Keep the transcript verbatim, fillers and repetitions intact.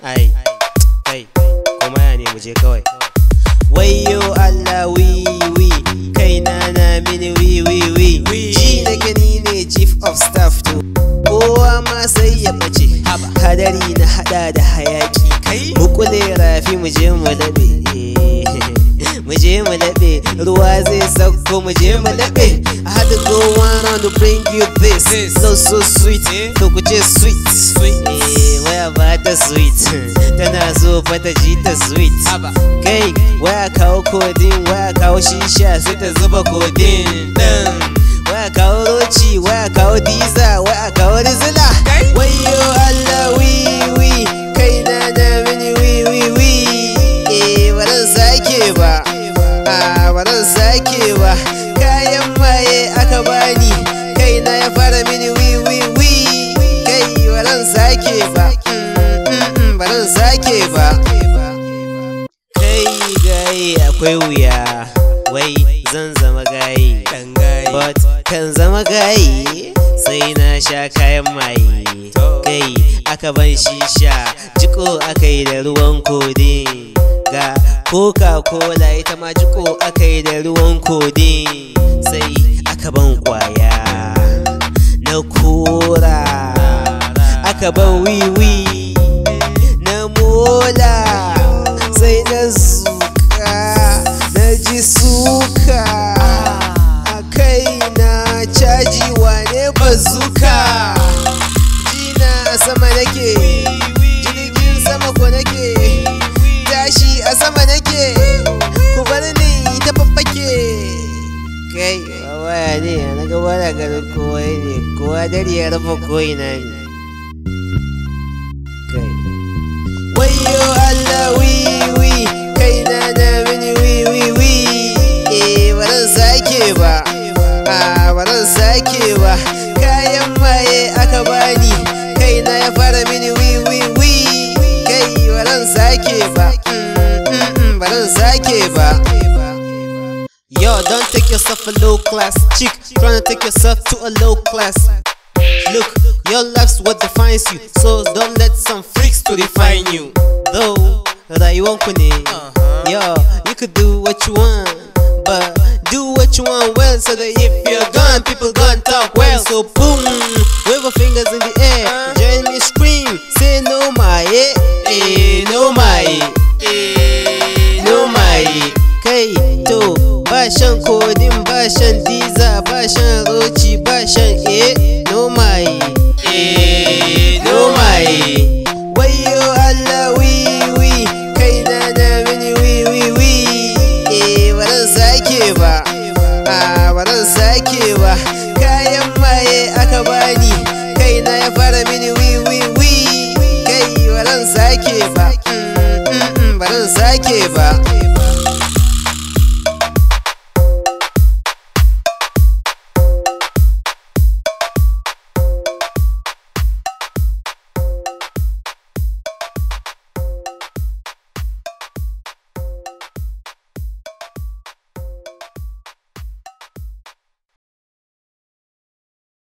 ai kai kuma ya ne muje kawai. Wayo Allah wi wi kaina na mini wi wi wi shi da gani ne chief of staff to kowa ma sai ya bace hadari na hada da hayaki mukule rafi muje mu dabe muje mu dabe ruwa zai sauko muje mu dabe. I had to go around to bring you this so so sweet to kuje sweet sweet waya ba ta sweet tana so fa ta ji ta sweet kai waya kawo kodin waya kawo shisha sai ta zuba kodin din waya kawo roci waya kawo diza waya kawo rizla. Wayo Allah wi wi kai na da mini wi wi wi eh baran sake ba ah baran sake ba kayan maye aka bani kai na ya fara mini wi wi wi kai baran sake ba baran sake ba. Kai gaye akwai wuya wai zan zama gaye but kan zama gaye sai na sha kayan maye kai aka ban shisha jiko aka yi da ruwan kodin ga coca cola ita ma jiko aka yi da ruwan kodin sai aka ban kwaya na kora aka ban wiwi na mola sai na zuka na ji suka a kai na caji wane bazuka jina a sama nake jirgin sama ko nake tashi a sama nake ku bar ni ta faffake kai waya ne na gaba da garin kowa ne kowa dare ya rufe ko'ina ne kai. Wayo Allah wi wi kai na da mini wi wi wi eh baran sake ba ah baran sake ba kayan maye aka bani kai na ya fara mini wi wi wi kai baran sake ba baran sake ba. Yo, don't take yourself a low class chick trying to take yourself to a low class. Look, your life's what defines you, so don't let some freaks to define you. Though rayuwanku ne, yo, you could do what you want, but do what you want well, so that if you're gone, people gonna talk well. So boom, wave your fingers in the air, join me scream, say no my eh, no my eh, no my. Kai to ba shan kodin ba shan diza ba shan roci ba shan eh no my eh no my. Wayo Allah wi wi kai na da mini wi wi wi eh baran sake ba ah baran sake ba kayan maye aka bani kai na ya fara mini wi wi wi kai baran sake ba baran sake ba.